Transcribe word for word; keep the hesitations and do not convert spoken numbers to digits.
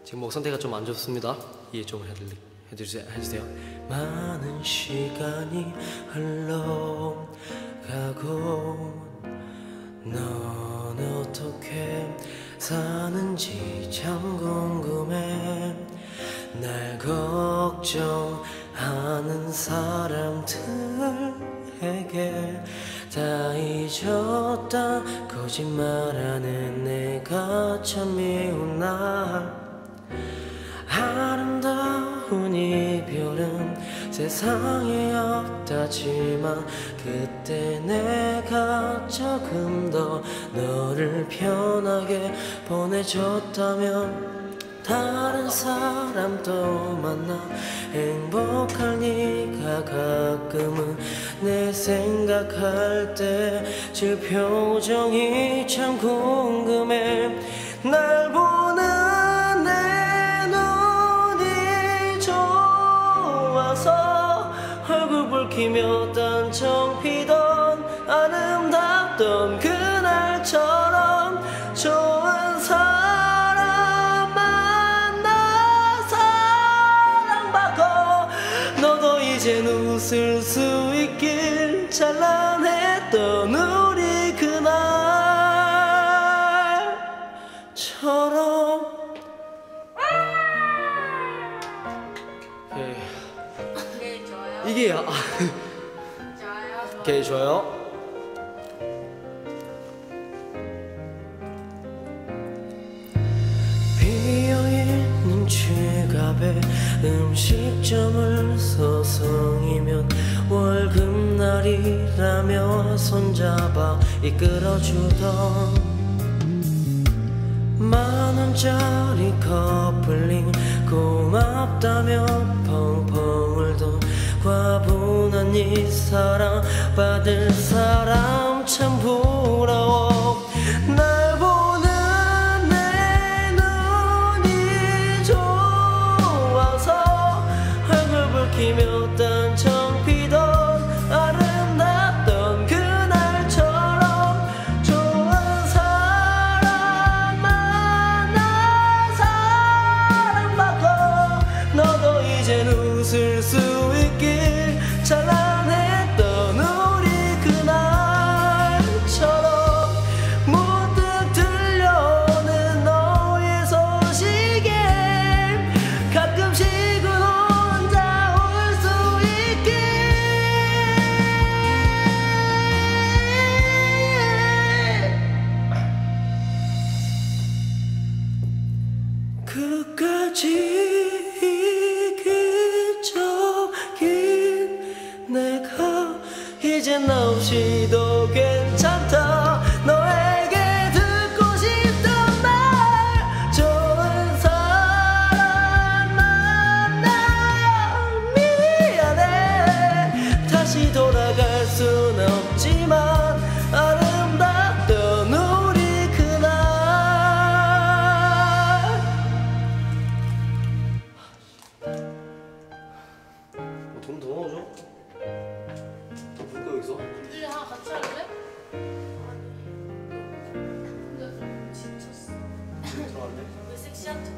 지금 목 상태가 좀 안 좋습니다. 이해 좀 해드리, 해주세요. 해주세요. 많은 시간이 흘러가고 넌 어떻게 사는지 참 궁금해. 날 걱정하는 사람들에게 다 잊었다 거짓말하는 내가 참 미운 날. 아름다운 이별은 세상에 없다지만 그때 내가 조금 더 너를 편하게 보내줬다면 다른 사람도 만나 행복할 네가 가끔은 내 생각할 때 그 표정이 참 궁금해. 날 보는 내 눈이 좋아서 얼굴 붉히며 단청 피던 아름답던 그날처럼 좋은 사람 만나 사랑받고 너도 이젠 웃을 수 있길. 찬란했던 우리 그날처럼. 오케이. 오케이, 좋아요. 이게 아 좋아요. 오케이 좋아요. 비어있는 지갑에 음식점을 서성이면 월급날이라며 손잡아 이끌어주던 만원짜리 커플링 고맙다며 펑펑 울던 과분한 이 사랑 받을 사람 참 부러워. 날 보는 내 눈이 좋아서 얼굴 붉히며 단청 피던 아름답던 그날처럼 좋은 사람 만나 사랑받고 너도 이젠 웃을 수 있길. 찬란했던 우리 그날처럼. 문득 들려오는 너의 소식에 가끔씩은 혼자 울 수 있길. 끝까지 내가 이젠 너 없이도 괜찮다. 너에게 듣고 싶던 말 좋은 사람 만나 미안해. 다시 돌아갈 순 없지만 아름답던 우리 그날. 돈 더 넣어줘? 볼까 여기서? 우리 하나 같이 할래? 아니. 근데 좀 지쳤어. 들어갈래? 우리 섹시한 척